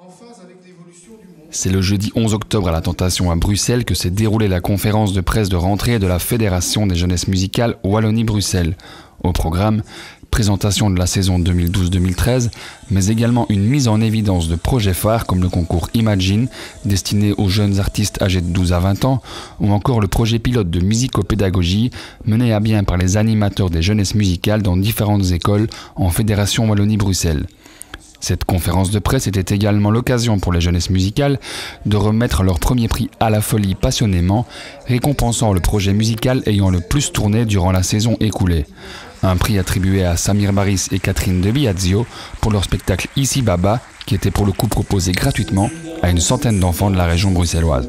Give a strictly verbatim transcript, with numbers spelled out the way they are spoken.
C'est le jeudi onze octobre à la Tentation à Bruxelles que s'est déroulée la conférence de presse de rentrée de la Fédération des jeunesses musicales Wallonie-Bruxelles. Au programme, présentation de la saison deux mille douze deux mille treize, mais également une mise en évidence de projets phares comme le concours Imagine, destiné aux jeunes artistes âgés de douze à vingt ans, ou encore le projet pilote de musicopédagogie, mené à bien par les animateurs des jeunesses musicales dans différentes écoles en Fédération Wallonie-Bruxelles. Cette conférence de presse était également l'occasion pour les jeunesses musicales de remettre leur premier prix à la folie passionnément, récompensant le projet musical ayant le plus tourné durant la saison écoulée. Un prix attribué à Samir Baris et Catherine de Biazio pour leur spectacle Ici Baba, qui était pour le coup proposé gratuitement à une centaine d'enfants de la région bruxelloise.